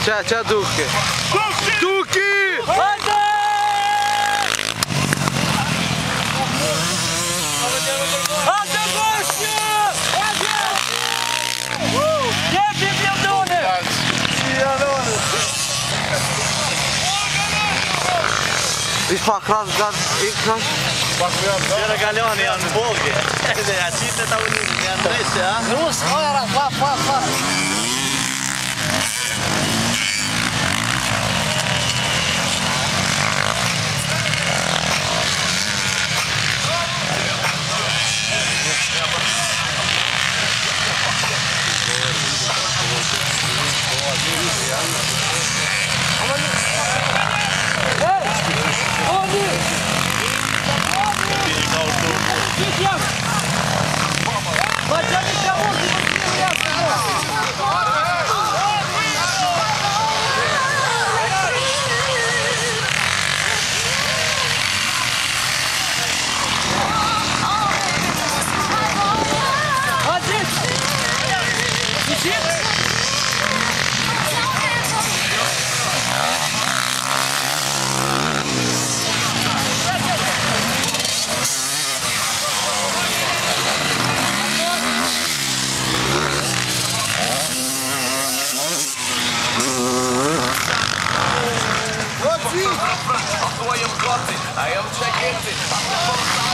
C'è Duchi! Duchi! Ești pe acras, dar e crash? Era galeone, ia în boghe. Asiste ta unii, ia în reste, a? Rus, ora, fa. A ja check it.